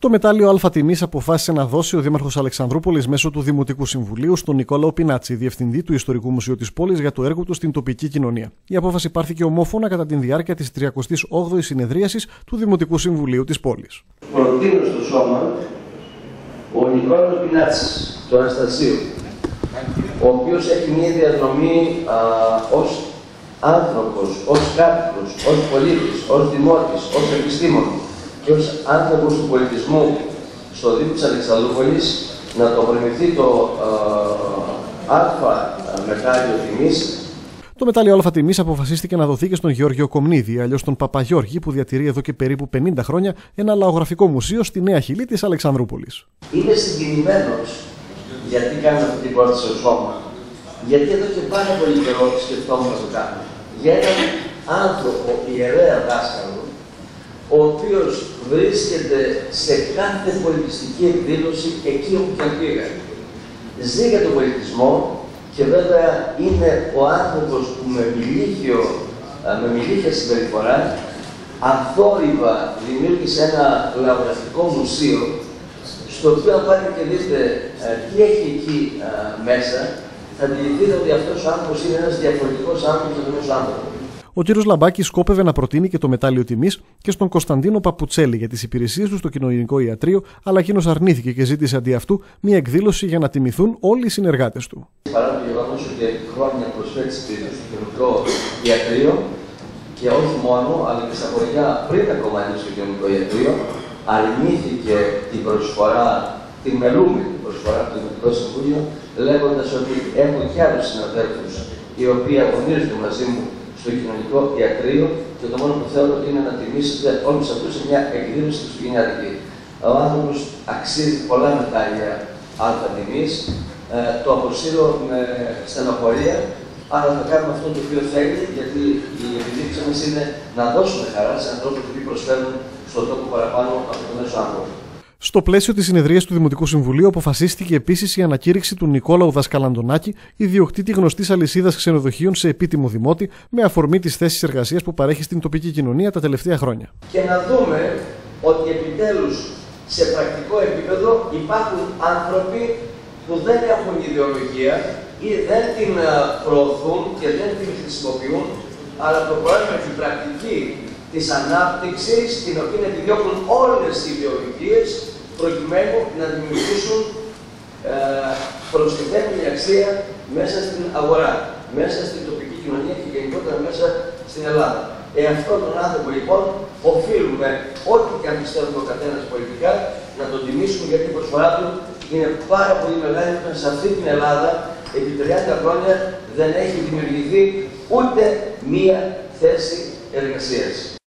Το μετάλλιο Α τιμής αποφάσισε να δώσει ο Δήμαρχος Αλεξανδρούπολης μέσω του Δημοτικού Συμβουλίου στον Νικόλαο Πινάτση, διευθυντή του Ιστορικού Μουσείου της πόλης, για το έργο του στην τοπική κοινωνία. Η απόφαση πάρθηκε ομόφωνα κατά τη διάρκεια της 38ης συνεδρίασης του Δημοτικού Συμβουλίου της πόλης. Προτείνω στο σώμα ο Νικόλαος Πινάτσης του Αναστασίου, ο οποίος έχει μια διαδρομή ως άνθρωπος, ως κάτοικος, ως πολίτης, ως δημότης, ως επιστήμον και ως άνθρωπος του πολιτισμού στο Δήμο της Αλεξανδρούπολης, να το προμηθεί το Α μετάλλιο τιμής. Το μετάλλιο Α τιμής αποφασίστηκε να δοθεί και στον Γεώργιο Κομνίδη, αλλιώς τον Παπαγιώργη, που διατηρεί εδώ και περίπου 50 χρόνια ένα λαογραφικό μουσείο στη Νέα Χιλή της Αλεξανδρούπολης. Είμαι συγκινημένος γιατί κάνω αυτή την πρόταση στο σώμα. Γιατί εδώ και πάρα πολύ καιρό σκεφτόμουν να το κάνω. Για έναν άνθρωπο, ιερέα δάσκαλο, ο οποίος βρίσκεται σε κάθε πολιτιστική εκδήλωση εκεί όπου και αν πήγα. Ζει για τον πολιτισμό και βέβαια είναι ο άνθρωπος που με μιλήχια συμπεριφορά αθόρυβα δημιούργησε ένα λαογραφικό μουσείο, στο οποίο αν πάτε και δείτε τι έχει εκεί μέσα, θα αντιληφθείτε ότι αυτός ο άνθρωπος είναι ένας διαφορετικός άνθρωπος από τον μέσο άνθρωπο. Ο κ. Λαμπάκης σκόπευε να προτείνει και το μετάλλιο τιμής και στον Κωνσταντίνο Παπουτσέλη για τις υπηρεσίες του στο κοινωνικό ιατρείο, αλλά εκείνος αρνήθηκε και ζήτησε αντί αυτού μια εκδήλωση για να τιμηθούν όλοι οι συνεργάτες του. Παρά το γεγονός ότι χρόνια προσφέρει τις υπηρεσίες στο κοινωνικό ιατρείο και όχι μόνο, αλλά και στα χωριά πριν ακόμα είναι στο κοινωνικό ιατρείο, αρνήθηκε την προσφορά, την μελούμενη προσφορά του Δημοτικού Συμβούλιο, λέγοντας ότι έχω και άλλους συναδέλφους οι οποίοι αγωνίζονται μαζί μου στο κοινωνικό ιατρείο και το μόνο που θέλω είναι να τιμήσετε όλους αυτούς σε μια εκδήλωση χριστουγεννιάτικη. Ο άνθρωπος αξίζει πολλά μετάλλια Α τιμής, το αποσύρω με στενοχωρία, αλλά θα κάνουμε αυτό το οποίο θέλει, γιατί η επιδείξη μας είναι να δώσουμε χαρά σε ανθρώπους που προσφέρουν στον τόπο παραπάνω από τον μέσο άνθρωπο. Στο πλαίσιο της συνεδρίας του Δημοτικού Συμβουλίου αποφασίστηκε επίσης η ανακήρυξη του Νικόλαου Δασκαλαντονάκη, ιδιοκτήτη γνωστής αλυσίδας ξενοδοχείων, σε επίτιμο δημότη, με αφορμή τις θέσεις εργασίας που παρέχει στην τοπική κοινωνία τα τελευταία χρόνια. Και να δούμε ότι επιτέλους σε πρακτικό επίπεδο υπάρχουν άνθρωποι που δεν έχουν ιδεολογία ή δεν την προωθούν και δεν την χρησιμοποιούν, αλλά προχωράνε με την πρακτική της ανάπτυξης, την οποία επιδιώκουν όλες οι ιδεολογίες, προκειμένου να δημιουργήσουν προστιθέμενη αξία μέσα στην αγορά, μέσα στην τοπική κοινωνία και γενικότερα μέσα στην Ελλάδα. Αυτόν τον άνθρωπο λοιπόν οφείλουμε, ό,τι και αν πιστεύουμε ο καθένας πολιτικά, να τον τιμήσουμε, γιατί η προσφορά του είναι πάρα πολύ μεγάλη. Σε αυτή την Ελλάδα επί 30 χρόνια δεν έχει δημιουργηθεί ούτε μία θέση εργασίας.